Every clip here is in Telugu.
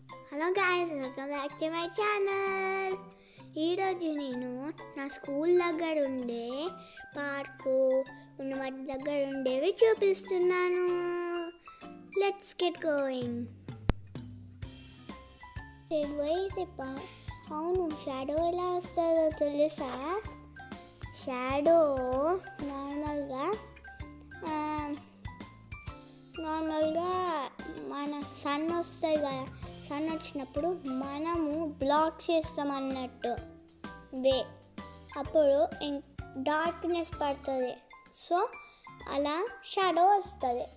Hello guys, welcome back to my channel. ఈరోజు నేను నా స్కూల్ దగ్గర ఉండే పార్కు ఉన్న వాటి దగ్గర ఉండేవి చూపిస్తున్నాను. Let's get going. అవును, షాడో ఎలా వస్తుందో తెలుసా? షాడో నార్మల్గా మన సన్ వస్తుంది కదా, సన్ వచ్చినప్పుడు మనము బ్లాక్ చేస్తాం అన్నట్టు వే, అప్పుడు డార్క్నెస్ పడుతుంది. సో అలా షాడో వస్తుంది.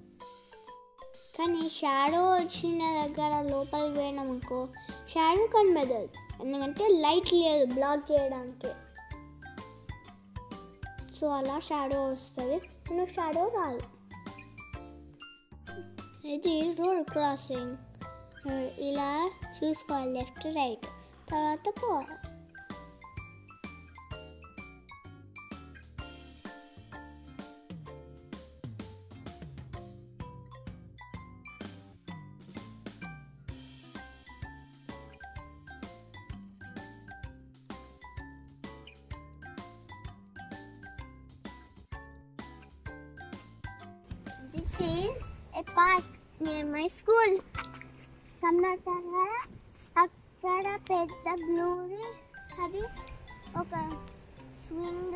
కానీ షాడో వచ్చిన దగ్గర లోపలికి పోయినామనుకో షాడో కనబడదు, ఎందుకంటే లైట్ లేదు బ్లాక్ చేయడానికి. సో అలా షాడో వస్తుంది, షాడో రాదు. ఇది రోడ్ క్రాసింగ్. ఇలా చూసుకోవాలి, లెఫ్ట్ రైట్, తర్వాత పోవాలి. This is a park near my school. కన్నడగా అక్కడ పెద్ద బ్లూరీ, అది ఒక స్వింగ్.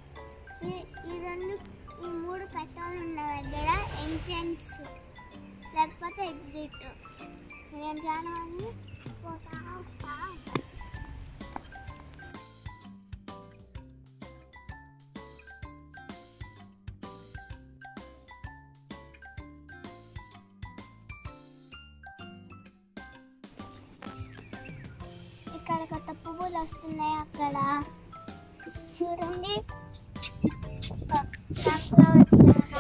ఈ మూడు పెట్టాలు ఉన్న దగ్గర ఎంట్రన్స్ లేకపోతే ఎగ్జిట్. నేను జానవాన్ని పోతా. ఇక్కడ కొత్త పువ్వులు వస్తున్నాయి, అక్కడ చూడండి. ప్లస్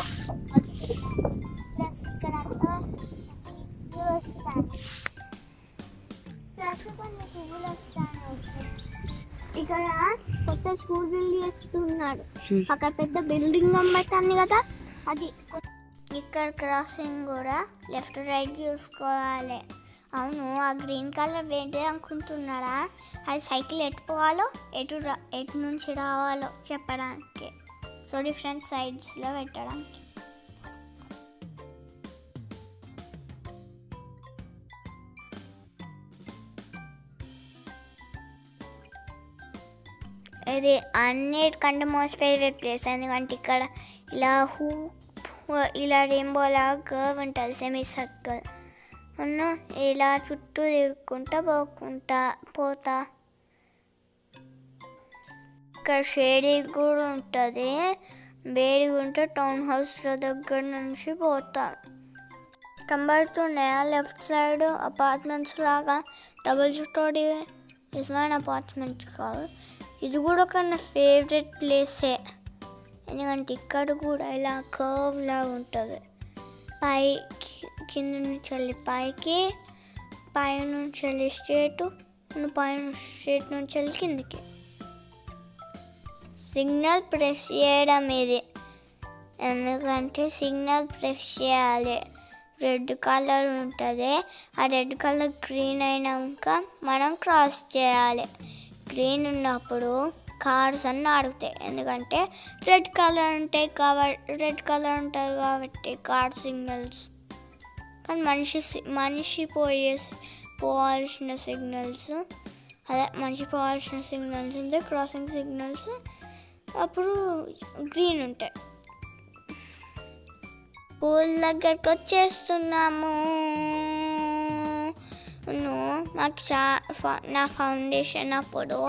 ఇక్కడ వస్తాయి, ప్లస్ కొన్ని పువ్వులు వస్తాయి. ఇక్కడ కొత్త స్కూల్ బిల్డ్ చేస్తున్నారు. అక్కడ పెద్ద బిల్డింగ్ కనబడుతుంది కదా, అది. ఇక్కడ క్రాసింగ్ కూడా లెఫ్ట్ రైట్ చూసుకోవాలి. అవును, ఆ గ్రీన్ కలర్ ఏంటి అనుకుంటున్నారా? అది సైకిల్ ఎటు పోవాలో ఎటు నుంచి రావాలో చెప్పడానికి. సో డిఫరెంట్ సైడ్స్లో పెట్టడానికి. ఇది అన్నిటికంటే మోస్ట్ ఫేవరెట్ ప్లేస్, ఎందుకంటే ఇక్కడ ఇలా రెయిన్బోలా కర్వ్ ఉంటుంది, సెమీ సర్కిల్. ఇలా చుట్టూ తిరుగుకుంటా పోతా. ఇక్కడ షేడీ కూడా ఉంటుంది, వేడిగా ఉంటే టౌన్ హౌస్ల దగ్గర నుంచి పోతా. కనబడుతున్నాయా లెఫ్ట్ సైడ్ అపార్ట్మెంట్స్ లాగా? డబుల్ స్టోరీ నిజమైన అపార్ట్మెంట్స్ కాదు. ఇది కూడా ఒక నా ఫేవరెట్ ప్లేసే, ఎందుకంటే ఇక్కడ కూడా ఇలా కర్వ్ లాగా ఉంటుంది. పైకి కింద నుంచి వెళ్ళి పైకి, పై నుంచి వెళ్ళి స్ట్రేట్, స్ట్రేట్ నుంచి వెళ్ళి కిందికి. సిగ్నల్ ప్రెస్ చేయడం ఇది, ఎందుకంటే సిగ్నల్ ప్రెస్ చేయాలి. రెడ్ కలర్ ఉంటుంది, ఆ రెడ్ కలర్ గ్రీన్ అయినాక మనం క్రాస్ చేయాలి. గ్రీన్ ఉన్నప్పుడు కార్స్ అన్నీ ఆడుతాయి, ఎందుకంటే రెడ్ కలర్ ఉంటుంది కాబట్టి కార్ సిగ్నల్స్. కానీ మనిషి పోవాల్సిన సిగ్నల్స్, ఉంటే క్రాసింగ్ సిగ్నల్స్ అప్పుడు గ్రీన్ ఉంటాయి. స్కూల్ దగ్గరికి వచ్చేస్తున్నాము. మాకు నా ఫౌండేషన్ అప్పుడు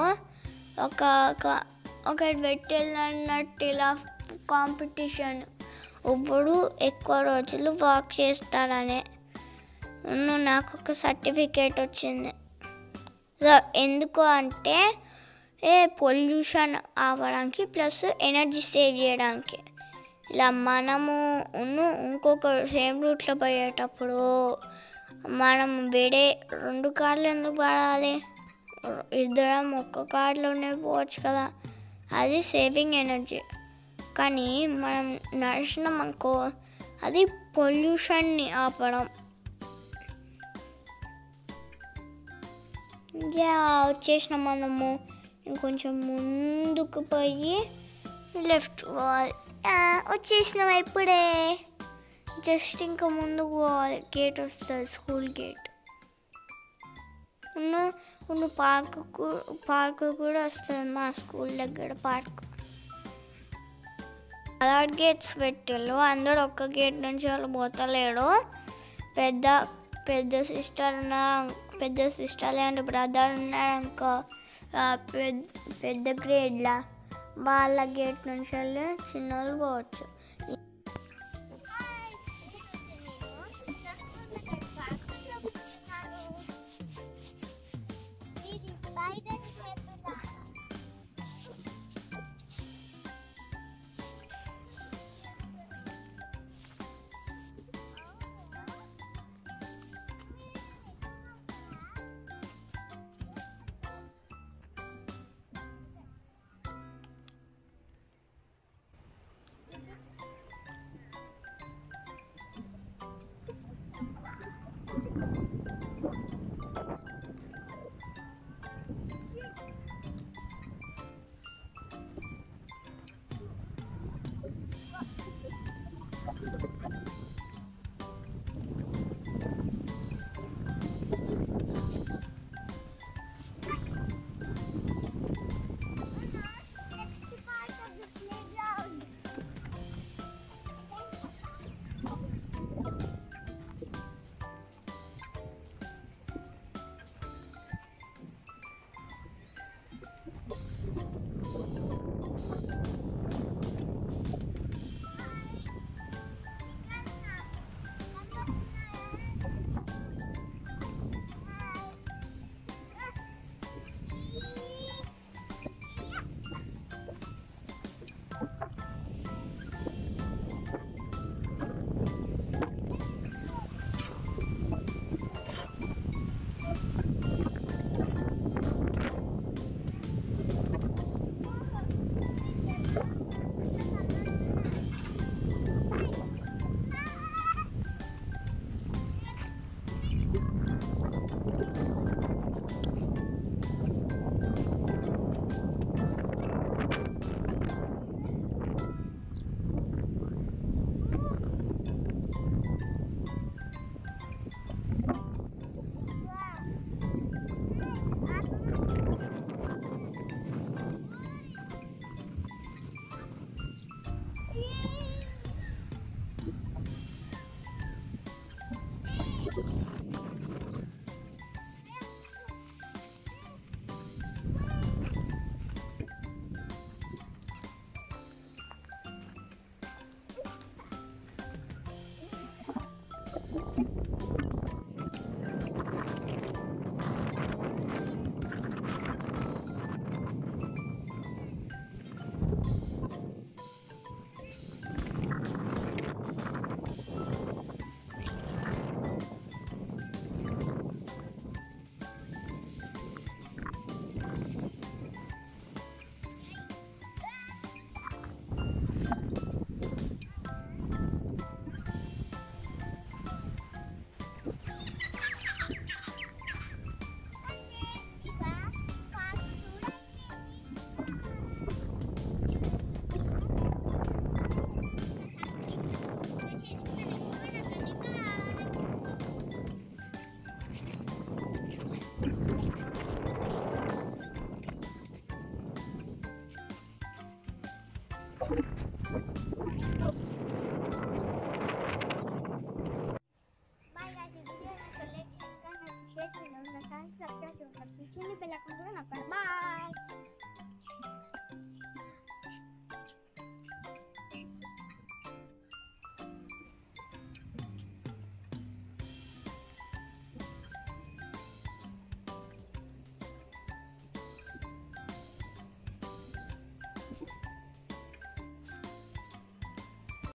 ఒకటి పెట్టాలన్నట్టు ఇలా కాంపిటీషన్, ఇప్పుడు ఎక్కువ రోజులు వాక్ చేస్తాడని. నాకు ఒక సర్టిఫికేట్ వచ్చింది. ఎందుకు అంటే పొల్యూషన్ అవ్వడానికి ప్లస్ ఎనర్జీ సేవ్ చేయడానికి. ఇలా మనము ఇంకొక సేమ్ రూట్లో పోయేటప్పుడు మనం వేడే 2 కార్లు ఎందుకు పడాలి? ఇద్దరం ఒక్క కార్లోనే పోవచ్చు కదా, అది సేవింగ్ ఎనర్జీ. కానీ మనం నడిచినాం అనుకో, అది పొల్యూషన్ని ఆపడం. యా వచ్చేసినాం మనము. ఇంకొంచెం ముందుకు పోయి లెఫ్ట్ పోవాలి. వచ్చేసినాం ఇప్పుడే. జస్ట్ ఇంకా ముందుకు పోవాలి. గేట్ వస్తుంది, స్కూల్ గేట్. పార్క్ కూడా వస్తుంది మా స్కూల్ దగ్గర. పార్క్ అలాట్ గేట్స్ పెట్టారు. అందరూ ఒక్క గేట్ నుంచి వాళ్ళు పోతలేడు. పెద్ద పెద్ద సిస్టర్ లేదంటే బ్రదర్ ఉన్నారు ఇంకో పెద్ద గ్రేడ్లా, వాళ్ళ గేట్ నుంచి వెళ్ళి చిన్నోళ్ళు పోవచ్చు.